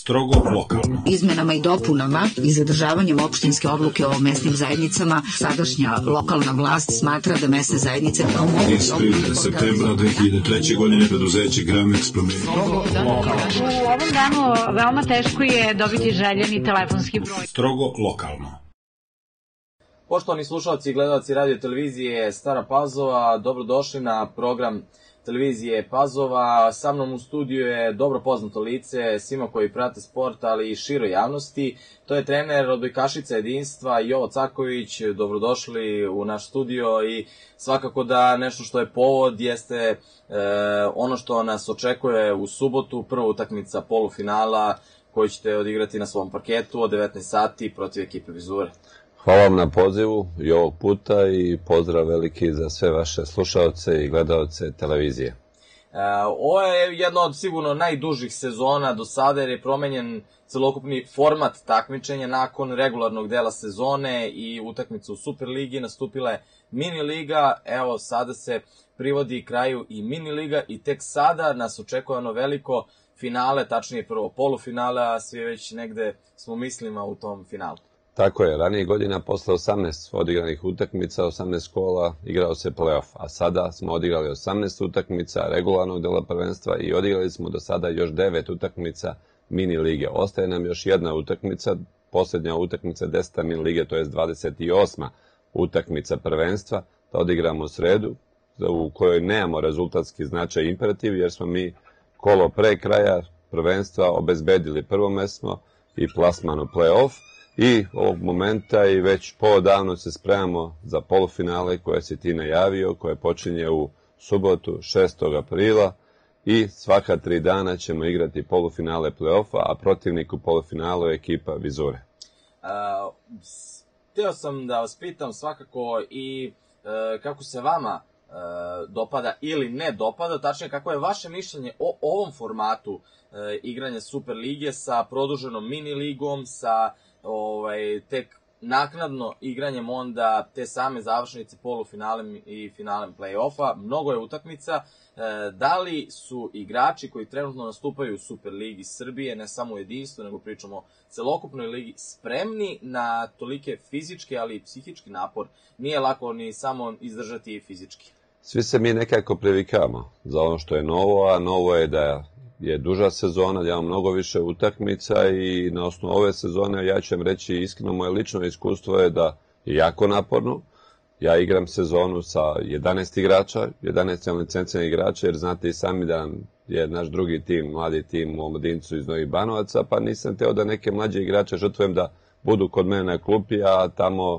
Strogo lokalno. Izmenama i dopunama i zadržavanjem opštinske odluke o mesnim zajednicama, sadašnja lokalna vlast smatra da mesne zajednice kao mogući... Iz 30. septembra 2003. godine preduzeće Gramex promenilo. U ovom danu veoma teško je dobiti željeni telefonski broj. Strogo lokalno. Poštovani slušalci i gledalci radio televizije Stara Pazova, dobrodošli na program televizije Pazova. Sa mnom u studiju je dobro poznato lice svima koji prate sport, ali i široj javnosti. To je trener odbojkašica jedinstva Jovo Caković. Dobrodošli u naš studio i svakako da nešto što je povod jeste ono što nas očekuje u subotu, prva utakmica polufinala koju ćete odigrati na svom parketu od 19 sati protiv ekipe Vizure. Hvala vam na pozivu i ovog puta i pozdrav veliki za sve vaše slušaoce i gledaoce televizije. Ovo je jedna od sigurno najdužih sezona do sada jer je promenjen celokupni format takmičenja. Nakon regularnog dela sezone i utakmice u Superligi nastupila je mini liga. Evo sada se privodi kraju i mini liga i tek sada nas očekuje ono veliko finale, tačnije prvo polufinale, a svi već negde smo mislima u tom finalu. Tako je, ranije godina posle 18 odigranih utakmica, 18 kola, igrao se play-off, a sada smo odigrali 18 utakmica regularnog dela prvenstva i odigrali smo do sada još 9 utakmica mini lige. Ostaje nam još jedna utakmica, posljednja utakmica 10. mini lige, to je 28. utakmica prvenstva, da odigramo u sredu, u kojoj nemamo rezultatski značaj imperativ, jer smo mi kolo pre kraja prvenstva obezbedili prvo mesto i plasman u play-off. I ovog momenta i već poodavno se spremamo za polufinale koje si ti najavio, koje počinje u subotu 6. aprila i svaka 3 dana ćemo igrati polufinale play-offa, a protivnik u polufinalu je ekipa Vizure. Htio sam da vas pitam svakako i kako se vama dopada ili ne dopada, tačnije kako je vaše mišljenje o ovom formatu igranja Superlige sa produženom mini ligom, sa tek naknadno igranjem onda te same završnice polufinalem i finalem play-offa. Mnogo je utakmica. Da li su igrači koji trenutno nastupaju u Superligi Srbije, ne samo u jedinstvu, nego pričamo o celokupnoj ligi, spremni na tolike fizičke, ali i psihički napor? Nije lako ni samo izdržati fizički. Svi se mi nekako privikamo za ono što je novo, a novo je da je duža sezona, da imamo mnogo više utakmica i na osnovu ove sezone ja ću vam reći iskreno, moje lično iskustvo je da je jako naporno. Ja igram sezonu sa 11 igrača, 11 licenciranih igrača, jer znate i sami da je naš drugi tim, mladi tim u Omladincu iz Novih Banovaca, pa nisam teo da neke mlađe igrače žrtvujem da budu kod mene na klupi, a tamo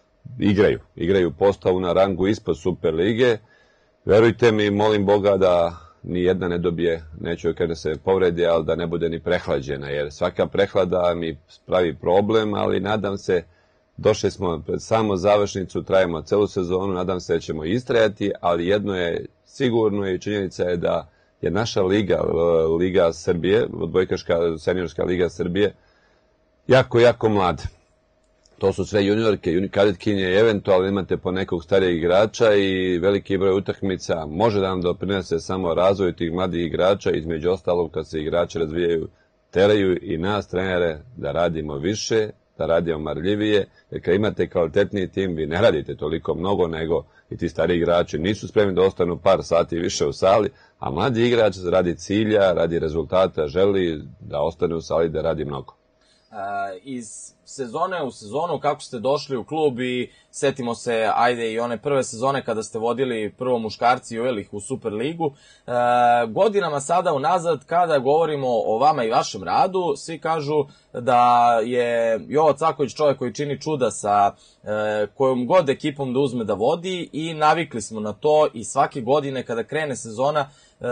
igraju postavu na rangu ispod Superlige. Verujte mi, molim Boga da ni jedna ne dobije, neću joj kada se povredi, ali da ne bude ni prehlađena, jer svaka prehlada mi pravi problem, ali nadam se, došli smo pred samo završnicu, trajemo celu sezonu, nadam se da ćemo istrajati, ali jedno je sigurno i činjenica je da je naša Liga Srbije, odbojkaška seniorska Liga Srbije, jako mlada. To su sve juniorke, kadetkinje i eventualno imate po nekog starijeg igrača i veliki broj utakmica može da nam doprinese samo razvoju tih mladih igrača. Između ostalog, kad se igrači razvijaju, teraju i nas, trenere, da radimo više, da radimo marljivije, jer kad imate kvalitetniji tim, vi ne radite toliko mnogo, nego i ti stari igrači nisu spremni da ostanu par sati više u sali, a mladi igrač radi cilja, radi rezultata, želi da ostane u sali da radi mnogo. Iz sezone u sezonu, kako ste došli u klub i setimo se, ajde, i one prve sezone kada ste vodili prvo muškarci i uveli ih u Superligu. Godinama sada unazad, kada govorimo o vama i vašem radu, svi kažu da je Jovo Caković čovjek koji čini čuda sa kojom god ekipom da uzme da vodi i navikli smo na to i svake godine kada krene sezona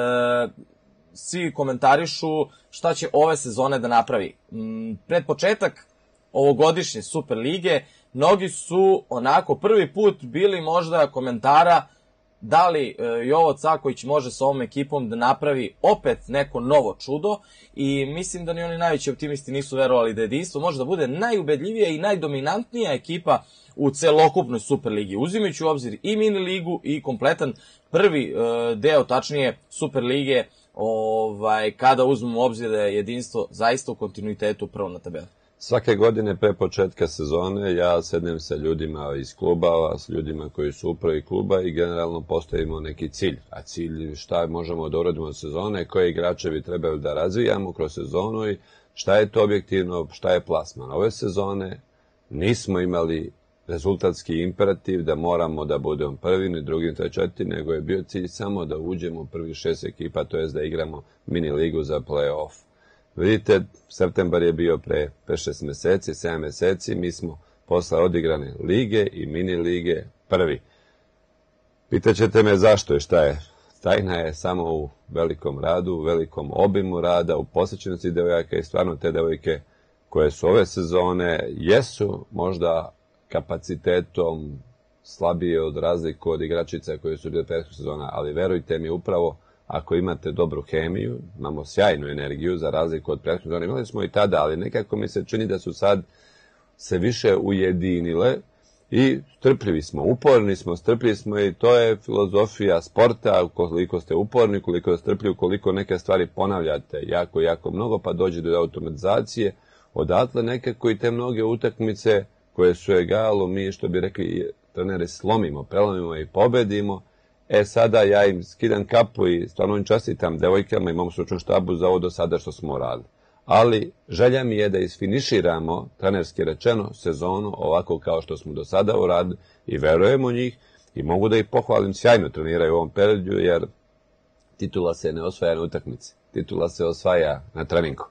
svi komentarišu šta će ove sezone da napravi. Pred početak ovogodišnje Superlige mnogi su onako prvi put bili možda komentara da li Jovo Caković može sa ovom ekipom da napravi opet neko novo čudo i mislim da ni oni najveći optimisti nisu verovali da jedinstvo može da bude najubedljivija i najdominantnija ekipa u celokupnoj Superligi, uzimajući u obzir i mini ligu i kompletan prvi deo, tačnije Superlige kada uzmemo u obzir da je Jedinstvo zaista u kontinuitetu prvo na tabeli? Svake godine pre početka sezone ja sednem sa ljudima iz klubova, s ljudima koji su upravi kluba i generalno postavimo neki cilj. A cilj šta možemo da uradimo od sezone, koje igrače bi trebali da razvijamo kroz sezonu i šta je to objektivno, šta je plasman. Ove sezone nismo imali rezultatski imperativ da moramo da budemo prvi, ni drugi, ni četvrti, nego je bio cilj samo da uđemo u prvih 6 ekipa, to jest da igramo mini ligu za play-off. Vidite, septembar je bio pre 6 meseci, 7 meseci, mi smo posle odigrane lige i mini lige prvi. Pitaćete me zašto i šta je? Tajna je samo u velikom radu, u velikom obimu rada, u posvećenosti devojaka i stvarno te devojke koje su ove sezone jesu možda kapacitetom slabije od razliku od igračica koje su bile prethodnih sezona, ali verujte mi upravo ako imate dobru hemiju, imamo sjajnu energiju za razliku od prethodnih sezona. Imali smo i tada, ali nekako mi se čini da su sad se više ujedinile i strpljivi smo, uporni smo, strpljivi smo i to je filozofija sporta, koliko ste uporni, koliko ste strpljivi, koliko neke stvari ponavljate jako mnogo, pa dođe do automatizacije, odatle nekako i te mnoge utakmice koje su egalu, mi što bi rekli treneri slomimo, prelomimo i pobedimo. Sada ja im skidam kapu i stvarno im čestitam devojkama i mom stručnom štabu za ovo do sada što smo radili. Ali želja mi je da isfiniširamo, trenerski rečeno, sezonu ovako kao što smo do sada uradili i verujemo u njih i mogu da ih pohvalim, sjajno treniraju u ovom periodu jer titula se ne osvaja na utakmici, titula se osvaja na treningu.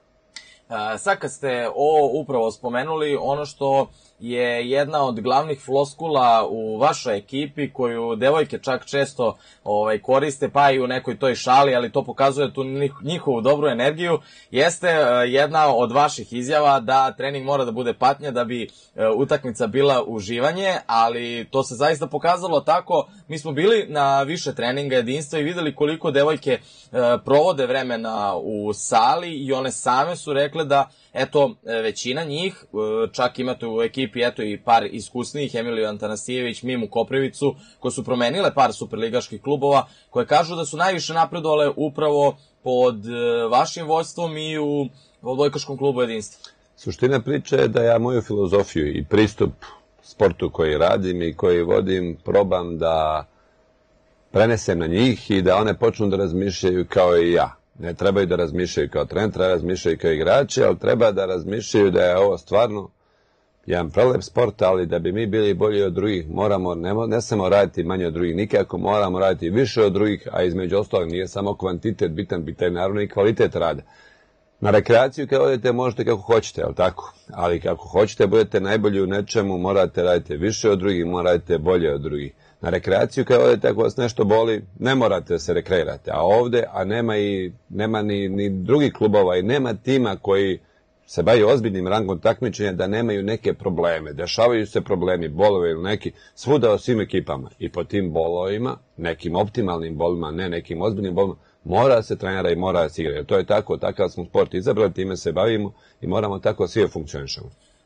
Sad kad ste ovo upravo spomenuli, ono što je jedna od glavnih floskula u vašoj ekipi, koju devojke čak često koriste, pa i u nekoj toj šali, ali to pokazuje tu njihovu dobru energiju, jeste jedna od vaših izjava da trening mora da bude patnja da bi utakmica bila uživanje, ali to se zaista pokazalo tako. Mi smo bili na više treninga Jedinstva i videli koliko devojke provode vremena u sali i one same su rekle da eto, većina njih, čak imate u ekipi eto i par iskusnijih, Emiliju Antanasijević, Mimu Koprivicu, koje su promenile par superligaških klubova, koje kažu da su najviše napredovale upravo pod vašim vođstvom i u odbojkaškom klubu Jedinstva. Suština priče je da ja moju filozofiju i pristup sportu koji radim i koji vodim probam da prenesem na njih i da one počnu da razmišljaju kao i ja. Ne trebaju da razmišljaju kao trener, treba da razmišljaju kao igrači, ali treba da razmišljaju da je ovo stvarno jedan prelep sport, ali da bi mi bili bolji od drugih, moramo, ne samo raditi manje od drugih, nikako moramo raditi više od drugih, a između ostalog nije samo kvantitet bitan je naravno i kvalitet rada. Na rekreaciju kad odete možete kako hoćete, ali tako? Ali kako hoćete budete najbolji u nečemu, morate raditi više od drugih, morate bolje od drugih. Na rekreaciju kad odete ako vas nešto boli, ne morate da se rekreirate, a ovde, a nema ni drugih klubova i nema tima koji se bavi ozbiljnim rangom takmičenja da nemaju neke probleme. Dešavaju se problemi, bolove ili neki, svuda o svim ekipama. I po tim bolovima, nekim optimalnim bolovima, ne nekim ozbiljnim bolovima, mora se trenera i mora se igra. To je tako, takav smo sport izabrali, time se bavimo i moramo tako svi funkcionišemo.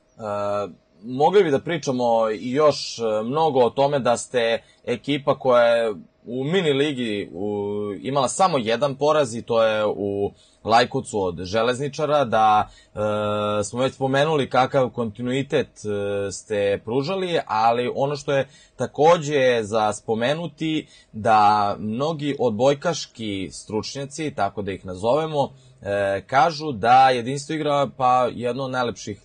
Mogli bi da pričamo još mnogo o tome da ste ekipa koja je u mini ligi imala samo jedan poraz i to je u Lajkovcu od Železničara, da smo već spomenuli kakav kontinuitet ste pružali, ali ono što je takođe za spomenuti da mnogi odbojkaški stručnjaci, tako da ih nazovemo, kažu da Jedinstvo igra pa jedno od najlepših,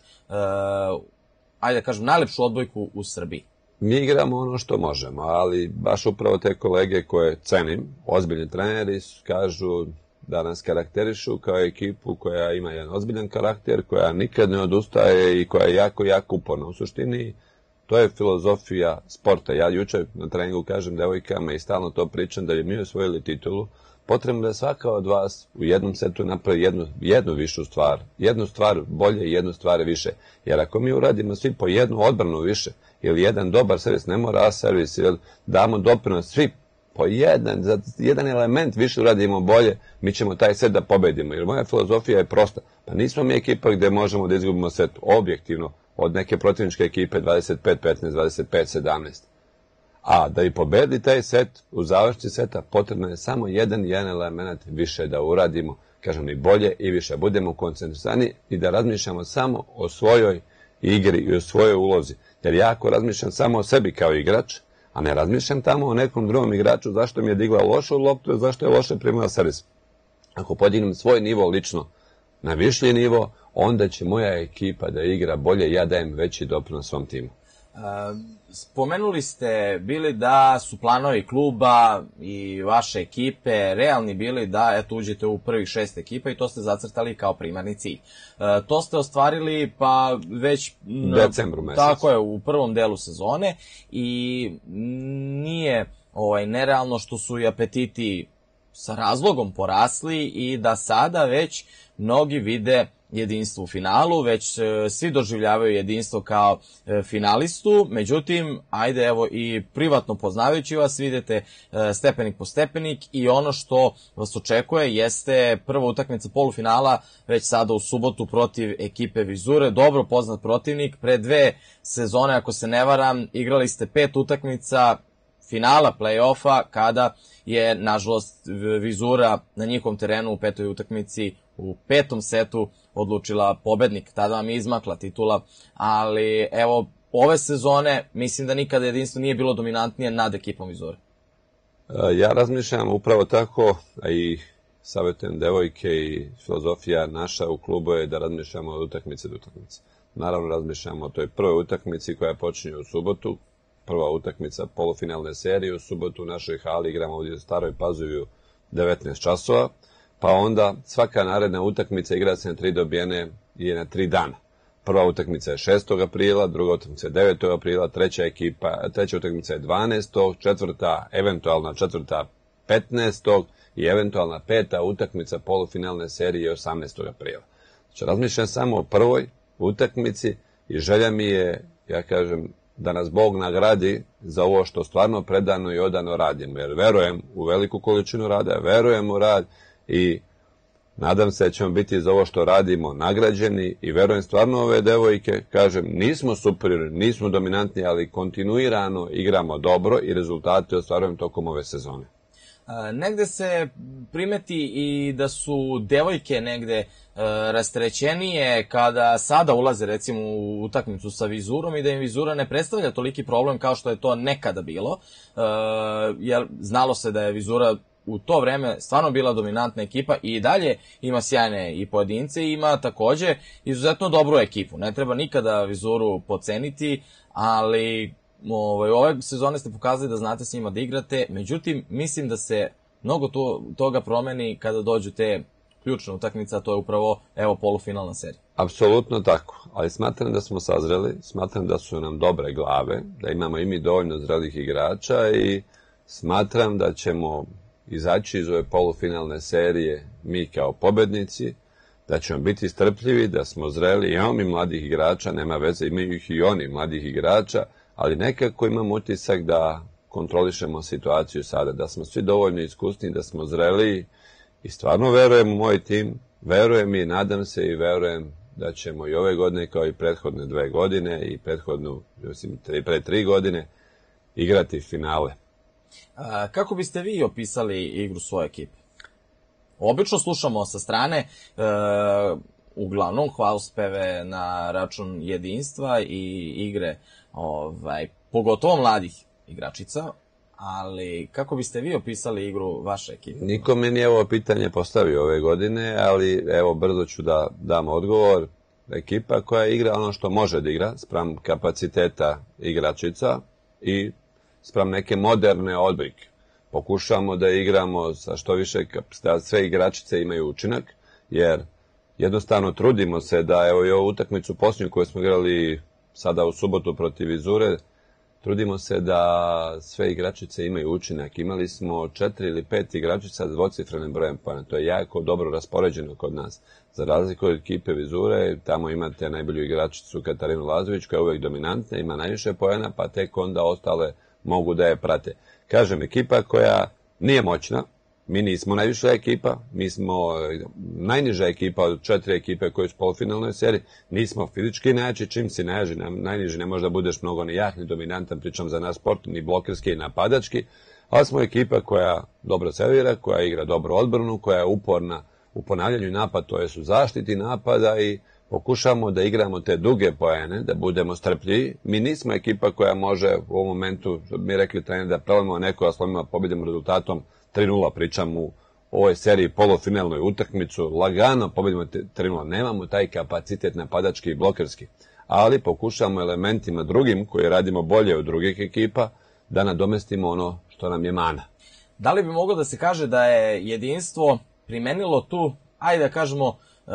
ajde da kažem, najlepšu odbojku u Srbiji. Mi igramo ono što možemo, ali baš upravo te kolege koje cenim, ozbiljni treneri, kažu da nas karakterišu kao ekipu koja ima jedan ozbiljan karakter, koja nikad ne odustaje i koja je jako uporna. U suštini, to je filozofija sporta. Ja juče na treningu kažem devojkama i stalno to pričam da bi mi osvojili titulu, potrebno da svaka od vas u jednom setu napravi jednu višu stvar. Jednu stvar bolje i jednu stvar više. Jer ako mi uradimo svi po jednu odbranu više, ili jedan dobar servis, ne mora servis, ili damo doprinos svi po jedan element više uradimo bolje, mi ćemo taj set da pobedimo. Jer moja filozofija je prosta. Pa nismo mi ekipa gde možemo da izgubimo set objektivno od neke protivničke ekipe 25-15, 25-17. A da bi pobedili taj set, u završnici seta potrebno je samo jedan element više da uradimo, kažem i bolje i više. Budemo koncentrisani i da razmišljamo samo o svojoj igri i o svojoj ulozi. Jer ja ako razmišljam samo o sebi kao igrač, a ne razmišljam tamo o nekom drugom igraču zašto mi je digla lošu loptu, zašto je loše primila servis. Ako podignem svoj nivo lično na višlji nivo, onda će moja ekipa da igra bolje, ja dajem veći doprinos svom timu. Spomenuli ste bili da su planovi kluba i vaše ekipe realni bili da uđete u prvih 6 ekipa i to ste zacrtali kao primarni cilj. To ste ostvarili pa već decembru mesecu. Tako je, u prvom delu sezone i nije nerealno što su i apetiti sa razlogom porasli i da sada već mnogi vide jedinstvo u finalu, već svi doživljavaju jedinstvo kao finalistu, međutim, ajde evo i privatno poznavajući vas, vidite stepenik po stepenik i ono što vas očekuje jeste prva utakmica polufinala već sada u subotu protiv ekipe Vizure, dobro poznat protivnik, pre 2 sezone, ako se ne varam, igrali ste 5 utakmica finala play-offa kada je, nažalost, Vizura na njihovom terenu u 5. utakmici u 5. setu odlučila pobednik. Tada vam je izmakla titula, ali evo, ove sezone mislim da nikada jedinstvo nije bilo dominantnije nad ekipom Vizure. Ja razmišljam upravo tako, a i savjetujem devojke i filozofija naša u klubu je da razmišljamo od utakmice do utakmice. Naravno razmišljamo o toj prvoj utakmici koja počinje u subotu, prva utakmica polufinalne serije u subotu u našoj hali, igramo ovdje u Staroj Pazovi u 19 časova, pa onda svaka naredna utakmica igra se na 3 dobijene i na 3 dana. Prva utakmica je 6. aprila, druga utakmica je 9. aprila, treća utakmica je 12. četvrta, eventualna četvrta 15. i eventualna 5. utakmica polufinalne serije je 18. aprila. Znači, razmišljam samo o prvoj utakmici i želja mi je, ja kažem, da nas Bog nagradi za ovo što stvarno predano i odano radimo, jer verujem u veliku količinu rada, verujem u rad i nadam se da ćemo biti za ovo što radimo nagrađeni i verujem stvarno ove devojke, kažem, nismo superiorni, nismo dominantni, ali kontinuirano igramo dobro i rezultate ostvarujem tokom ove sezone. Negde se primeti i da su devojke negde rasterećenije kada sada ulaze recimo u utakmicu sa Vizurom i da im Vizura ne predstavlja toliki problem kao što je to nekada bilo, jer znalo se da je Vizura u to vreme stvarno bila dominantna ekipa i dalje ima sjajne i pojedince i ima takođe izuzetno dobru ekipu. Ne treba nikada Vizuru podceniti, ali ove sezone ste pokazali da znate s njima da igrate, međutim, mislim da se mnogo toga promeni kada dođu te ključne utakmice, a to je upravo, evo, polufinalna serija. Apsolutno tako, ali smatram da smo sazreli, smatram da su nam dobre glave, da imamo i mi dovoljno zrelih igrača i smatram da ćemo izaći iz ove polufinalne serije mi kao pobednici, da ćemo biti strpljivi, da smo zreli, imamo mi mladih igrača, nema veze, imaju ih i oni mladih igrača, ali nekako imam utisak da kontrolišemo situaciju sada, da smo svi dovoljno iskusni, da smo zreli i stvarno verujem u moj tim, verujem i nadam se i verujem da ćemo i ove godine kao i prethodne 2 godine i prethodnu, pre 3 godine igrati finale. Kako biste vi opisali igru svoje ekipe? Obično slušamo sa strane uglavnom hvalospeve na račun jedinstva i igre, pogotovo mladih igračica, ali kako biste vi opisali igru vaše ekipe? Niko mi nije ovo pitanje postavio ove godine, ali evo brzo ću da dam odgovor. Ekipa koja igra ono što može da igra, spram kapaciteta igračica i spram neke moderne odbojke. Pokušamo da igramo sa što više, da sve igračice imaju učinak, jer jednostavno trudimo se da, evo i ovu utakmicu posljednju koju smo igrali sada u subotu protiv Vizure, trudimo se da sve igračice imaju učinak. Imali smo 4 ili 5 igračica s dvocifrenim brojem poena. To je jako dobro raspoređeno kod nas. Za razliku od ekipe Vizure, tamo imate najbolju igračicu Katarinu Lazović, koja je uvek dominantna, ima najviše poena, pa tek onda ostale mogu da je prate. Kažem, ekipa koja nije moćna, Mi nismo najviša ekipa, mi smo najniža ekipa od 4 ekipe koje su u polufinalnoj seriji, nismo fizički najjači, čim si najniži ne može da budeš mnogo ni jak, ni dominantan, pričam za naš sport, ni blokerski, ni napadački, ali smo ekipa koja dobro servira, koja igra dobro odbranu, koja je uporna u ponavljanju napada, to je u zaštiti napada i pokušamo da igramo te duge poene, da budemo strpljivi. Mi nismo ekipa koja može u ovom momentu, što bi mi rekli trener, da prelomimo neko, a slomimo pobedimo rezultatom 3-0, pričam u ovoj seriji polufinalnoj utakmicu, lagano pobedimo 3-0. Nemamo taj kapacitet napadački i blokerski, ali pokušamo elementima drugim, koji radimo bolje od drugih ekipa, da nadomestimo ono što nam je mana. Da li bi moglo da se kaže da je jedinstvo primenilo tu, ajde da kažemo,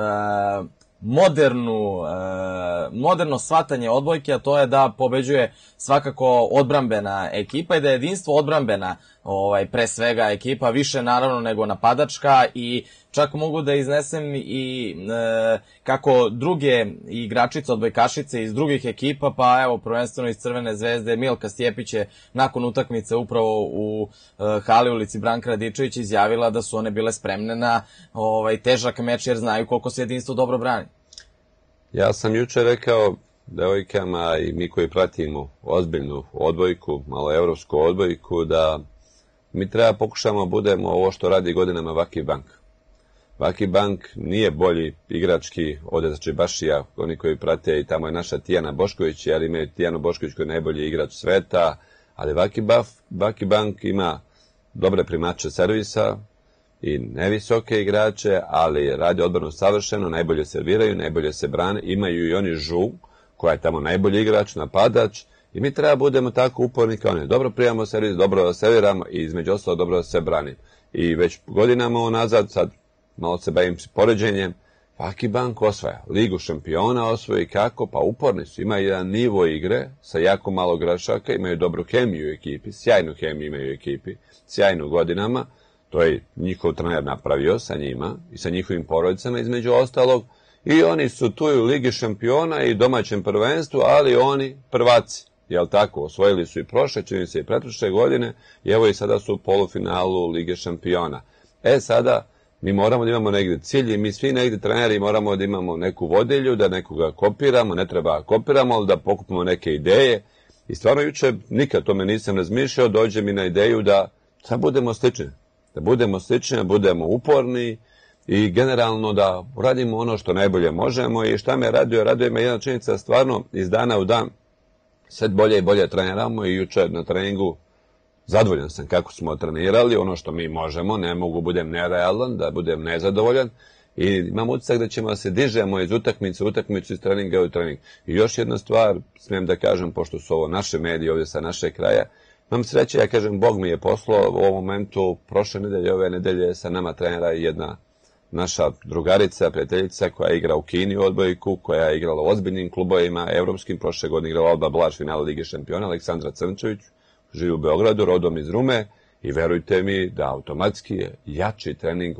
moderno shvatanje odbojke, a to je da pobeđuje svakako odbrambena ekipa i da je jedinstvo odbrambena pre svega ekipa, više naravno nego napadačka, i čak mogu da iznesem i kako druge igračice, odbojkašice iz drugih ekipa, pa evo prvenstveno iz Crvene zvezde, Milka Stjepić je nakon utakmice upravo u hali ulici Branka Radičevića izjavila da su one bile spremne na težak meč jer znaju koliko se jedinstvo dobro brani. Ja sam juče rekao devojkama i mi koji pratimo ozbiljnu odbojku, malo evropsku odbojku, da mi treba pokušamo budemo ovo što radi godinama Vaki Bank. Vaki Bank nije bolji igrački od Začebašija, oni koji prate, i tamo je naša Tijana Bošković, jer imaju Tijanu Bošković koji je najbolji igrač sveta, ali Vaki Bank ima dobre primače servisa i nevisoke igrače, ali radi odbranu savršeno, najbolje serviraju, najbolje se brane, imaju i oni Žu, koja je tamo najbolji igrač, napadač, i mi treba budemo tako uporni kao oni. Dobro prijamo servis, dobro serviramo i između ostalo dobro se branimo. I već godinama unazad, sad malo se bavim poređenjem, Vaki Bank osvaja. Ligu šampiona osvoji kako? Pa uporni su. Imaju jedan nivo igre sa jako malo grešaka, imaju dobru hemiju u ekipi, sjajnu hemiju imaju u ekipi, sjajnu godinama. To je njihov trener napravio sa njima i sa njihovim porodicama između ostalog. I oni su tu u Ligi šampiona i domaćem prvenstvu, ali oni prvaci. Jel tako? Osvojili su i prošle, čini se i pretprošle godine, i evo i sada su u polufinalu Lige šampiona. Sada mi moramo da imamo negdje cilj i mi svi negdje treneri moramo da imamo neku vodilju, da nekoga kopiramo, ne treba kopiramo, ali da pokupimo neke ideje. I stvarno juče nikad tome nisam razmišljao, dođe mi na ideju da sad budemo slični. Da budemo uporni i generalno da radimo ono što najbolje možemo. I šta me raduje me jedna činjenica, stvarno iz dana u dan sve bolje i bolje treniramo, i juče na treningu zadovoljan sam kako smo trenirali, ono što mi možemo, ne mogu budem nerealan, da budem nezadovoljan, i imam utisak da ćemo da se dižemo iz utakmice u utakmicu, iz treninga u trening. I još jedna stvar, smijem da kažem, pošto su ovo naše medije ovdje sa naše kraja, imam sreće, ja kažem, Bog mi je poslao u ovom momentu, prošle nedelje, ove nedelje sa nama trenera jedna naša drugarica, prijateljica koja igra u Kini odbojku, koja je igrala u ozbiljnim klubovima, evropskim, prošle godine igrala Alba Blaž finale Lige šampiona, Aleksandra Crnčević, živi u Beogradu, rodom iz Rume, i verujte mi da automatski je jači trening,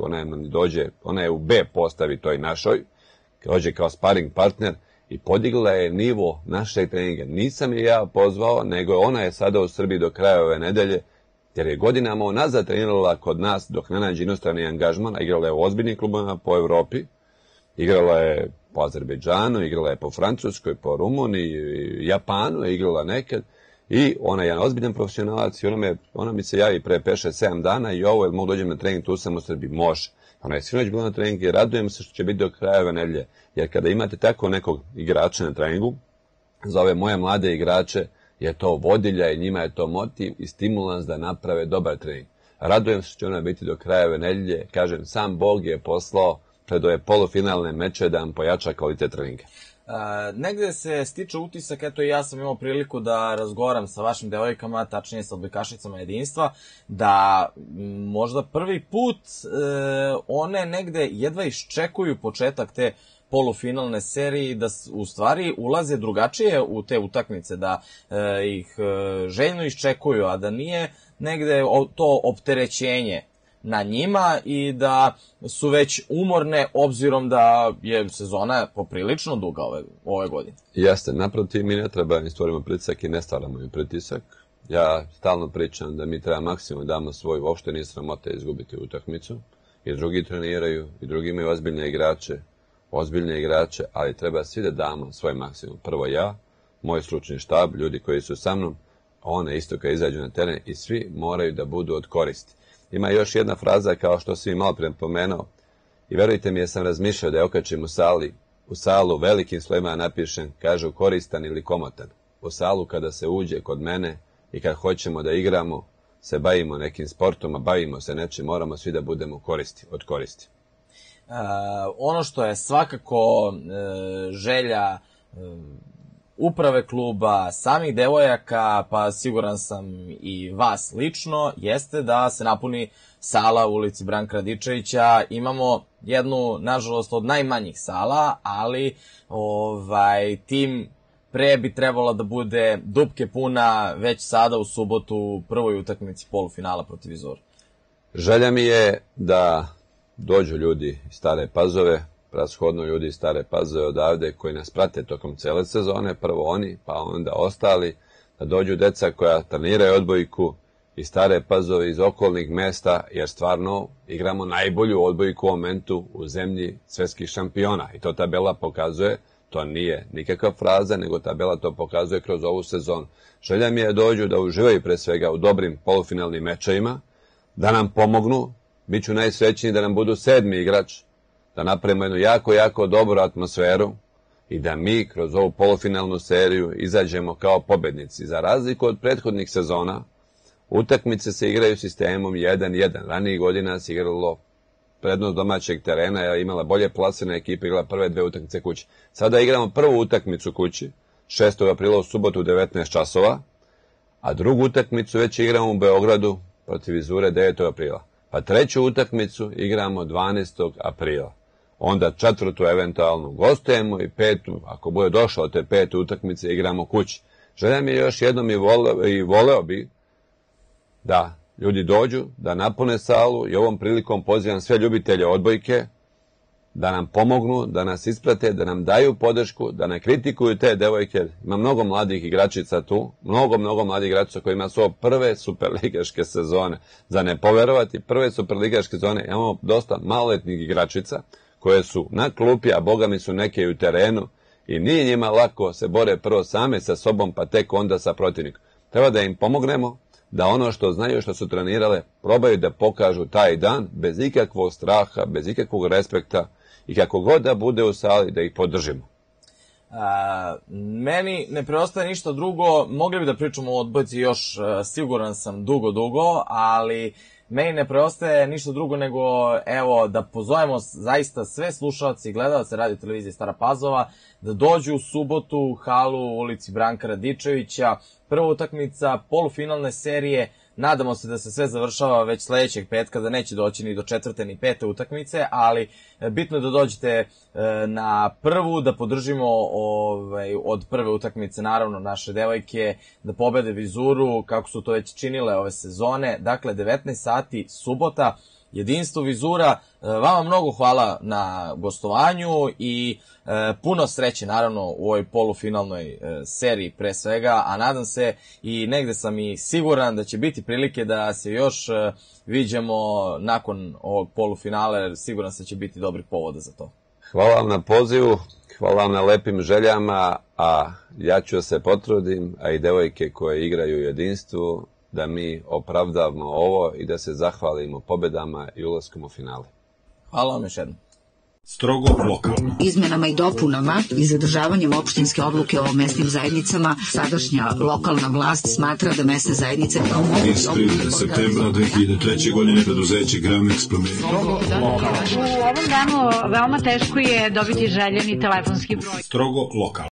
ona je u B postavi toj našoj, dođe kao sparing partner i podigla je nivo našeg treninga. Nisam je ja pozvao, nego ona je sada u Srbiji do kraja ove nedelje, jer je godinama unazad trenirala kod nas dok ne nađe inostrani angažman, a igrala je u ozbiljnim klubovima po Evropi, igrala je po Azerbejdžanu, igrala je po Francuskoj, po Rumuniji, Japanu je igrala nekad, i ona je jedan ozbiljan profesionalac i ona mi se javi pre 5-6-7 dana i ovo, mogu dođem na trening, tu sam u Srbiji, može. Ona je sinoć bila na treningu i radujem se što će biti do kraja ove nedelje, jer kada imate tako nekog igrača na treningu, za ove moje mlade igrače je to vodilja i njima je to motiv i stimulans da naprave dobar trening. Radujem se što će ona biti do kraja ove nedelje, kažem, sam Bog je poslao pred ove polufinalne meče da vam pojača kvalitet treninga. Negde se stiče utisak, eto i ja sam imao priliku da razgovaram sa vašim devojkama, tačnije sa odbojkašicama jedinstva, da možda prvi put one negde jedva iščekuju početak te polufinalne serije i da u stvari ulaze drugačije u te utakmice, da ih željno iščekuju, a da nije negde to opterećenje na njima i da su već umorne obzirom da je sezona poprilično duga ove godine. Jeste, naprotiv, mi ne treba ni stvorimo pritisak i ne stvaramo im pritisak. Ja stalno pričam da mi treba maksimum damo svoj, uopšte nije sramota izgubiti utakmicu, i drugi treniraju, i drugi imaju ozbiljne igrače, ali treba svi da damo svoj maksimum. Prvo ja, moj stručni štab, ljudi koji su sa mnom, one isto kad izađu na teren, i svi moraju da budu od koristi. Ima još jedna fraza, kao što si malo prije pomenuo, i verujte mi, ja sam razmišljao da je okačim u salu velikim slovima napišem, kažu koristan ili komotan. U salu kada se uđe kod mene i kad hoćemo da igramo, se bavimo nekim sportom, a bavimo se nečim, moramo svi da budemo od koristi. Ono što je svakako želja uprave kluba, samih devojaka, pa siguran sam i vas lično, jeste da se napuni sala u ulici Branka Radičevića. Imamo jednu, nažalost, od najmanjih sala, ali tim pre bi trebalo da bude dupke puna već sada u subotu u prvoj utakmici polufinala protiv Vizura. Želja mi je da dođu ljudi iz Stare Pazove, prashodno ljudi iz Stare Pazove odavde koji nas prate tokom cele sezone, prvo oni, pa onda ostali, da dođu deca koja treniraju odbojku iz Stare Pazove, iz okolnih mesta, jer stvarno igramo najbolju odbojku u momentu u zemlji svetskih šampiona. I to tabela pokazuje, to nije nikakva fraza, nego tabela to pokazuje kroz ovu sezonu. Želja mi je dođu da uživaju pre svega u dobrim polufinalnim mečevima, da nam pomognu, bit ću najsrećniji da nam budu 7. igrač, da napravimo jednu jako dobru atmosferu i da mi kroz ovu polufinalnu seriju izađemo kao pobednici. Za razliku od prethodnih sezona, utakmice se igraju sistemom 1-1. Ranijih godina se igralo prednost domaćeg terena, je imala bolje plasirane ekipe, igrala prve 2 utakmice kući. Sada igramo prvu utakmicu kući, 6. aprila u subotu u 19 časova, a drugu utakmicu već igramo u Beogradu protiv Vizure 9. aprila. Pa treću utakmicu igramo 12. aprila. Onda 4. eventualno gostujemo i 5. ako bude došlo od te 5. utakmice, igramo kući. Želim je još jednom i voleo bi da ljudi dođu, da napune salu, i ovom prilikom pozivam sve ljubitelje odbojke da nam pomognu, da nas isprate, da nam daju podršku, da ne kritikuju te devojke. Ima mnogo mladih igračica tu, mnogo mladih igračica koji ima svoje prve superligaške sezone. Za ne poverovati, prve superligaške sezone imamo dosta maloletnih igračica koje su na klupi, a bogami su neke i u terenu, i nije njima lako, se bore prvo same sa sobom, pa tek onda sa protivnikom. Treba da im pomognemo, da ono što znaju, što su trenirale, probaju da pokažu taj dan bez ikakvog straha, bez ikakvog respekta, i kako god da bude u sali, da ih podržimo. Meni ne preostaje ništa drugo, mogli bi da pričamo o odbojci još, siguran sam, dugo, ali meni ne preostaje ništa drugo nego, evo, da pozovemo zaista sve slušalci i gledalce Radio televizije Stara Pazova da dođu u subotu u halu u ulici Branka Radičevića, prva utakmica polufinalne serije. Nadamo se da se sve završava već sledećeg petka, da neće doći ni do 4. ni 5. utakmice, ali bitno je da dođete na prvu, da podržimo od prve utakmice naravno naše devojke, da pobede Vizuru kako su to već činile ove sezone. Dakle, 19 sati subota, jedinstvo Vizura. Vama mnogo hvala na gostovanju i puno sreće naravno u ovoj polufinalnoj seriji pre svega, a nadam se i negde sam i siguran da će biti prilike da se još viđemo nakon ovog polufinala, jer siguran se da će biti dobri povoda za to. Hvala vam na pozivu, hvala vam na lepim željama, a ja ću se potrudim, a i devojke koje igraju u jedinstvu, da mi opravdamo ovo i da se zahvalimo pobedama i ulaskom u finale. Hvala vam još jednom. Strogo lokalno. Izmenama i dopunama i zadržavanjem opštinske odluke o mesnim zajednicama sadašnja lokalna vlast smatra da mesne zajednice Iz 3. septembra 2003. godine preduzeće Gramex promenilo. U ovom danu veoma teško je dobiti željeni telefonski broj. Strogo lokalno.